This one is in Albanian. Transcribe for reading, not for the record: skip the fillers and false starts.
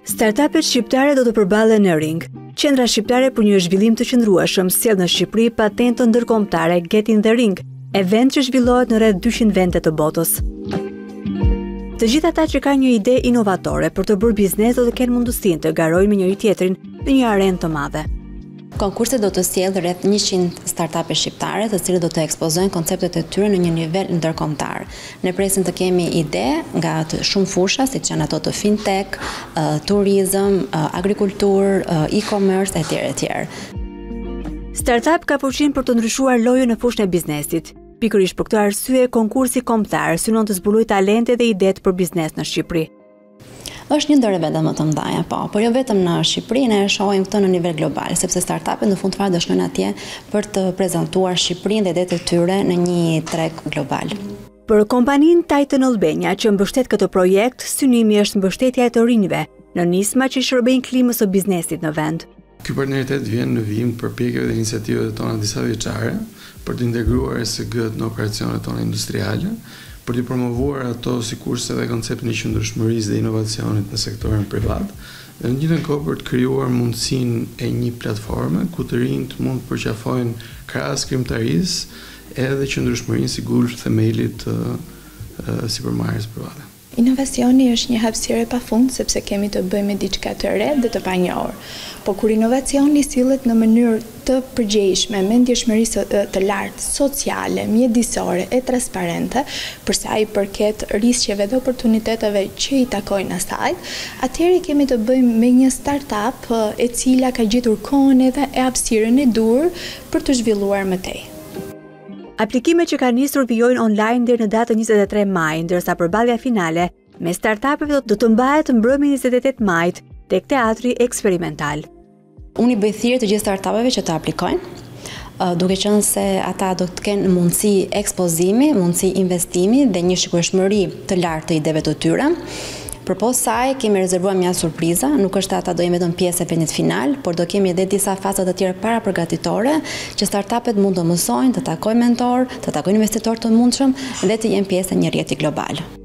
Startupet shqiptare do të përballen në ring. Qendra Shqiptare për një zhvillim të qëndrueshëm sjell në Shqipëri patentën ndërkombëtare Get in the Ring, event që zhvillohet në rreth 200 vende të botës. Të gjithë ata që kanë një ide inovatore për të bërë biznes do të kenë mundësinë të garojnë me njëri tjetrin në një arenë të madhe. Konkursi do të sjellë rreth 100 startupe shqiptare, të cilët do të ekspozojnë konceptet e tyre në një nivel ndërkombëtar. Ne presim të kemi ide nga shumë fusha, siç janë ato të fintech, turizëm, agrikulturë, e-commerce etj. Startup ka përfshirë për të ndryshuar lojën në fushën e biznesit. Pikërisht për këtë arsye, konkursi kombëtar synon të zbulojë talente dhe idetë për biznes në Shqipëri. Është një ndër eventet më të mëdha, por jo vetëm në Shqipëri, ne e shohim këtë në nivel global, sepse startupet në fund fare do shkojnë atje për të prezantuar Shqipërinë dhe idetë e tyre në një treg global. Për kompaninë Titan Albania që mbështet këtë projekt, synimi është mbështetja e të rinjve në nisma që shërbejnë klimës së biznesit në vend. Ky partneritet vjen në vijim të përpjekjeve dhe iniciativave tona disa vjeçare për të integruar ESG-t në operacionet tona industriale, për të promovuar ato sikurse dhe konceptin e qëndrueshmërisë dhe inovacionit në sektorin privat, dhe në njëjtën kohë për të krijuar mundësinë e një platforme ku të rinjt mund të përqafojnë krahas krijimtarisë edhe qëndrueshmërinë si gulsh themelit të sipërmarrjes private. Inovacioni është një hapësirë e pafund sepse kemi të bëjmë me diçka të re dhe të panjohur. Po kur inovacioni sillet në mënyrë të përgjegjshme, me ndjeshmëri të lartë, sociale, mjedisore e transparente, për sa i përket rrisqeve dhe oportuniteteve që i takojnë asaj, atëherë kemi të bëjmë me një startup e cila ka gjetur kohën edhe e hapësirën e dur për të zhvilluar më tej. Aplikimet që kanë nisur vijojnë online deri në datën 23 maj, ndërsa përballja finale me startupeve do të mbahet mbrëmjen 28 majit tek Teatri Eksperimental. Unë i bëj thirrje të gjithë startupeve që të aplikojnë, duke qenë se ata do të kenë mundësi ekspozimi, mundësi investimi dhe një shikueshmëri të lartë të ideve të tyre. Përpos saj, kemi rezervuar mjaft surpriza, nuk është ata do jenë vetëm pjesë e eventit final, por do kemi edhe disa faza të tjera parapërgatitore që startupet mund të mësojnë, të takojnë mentor, të takojnë investitor të mundshëm dhe të jenë pjesë e një rrjeti global.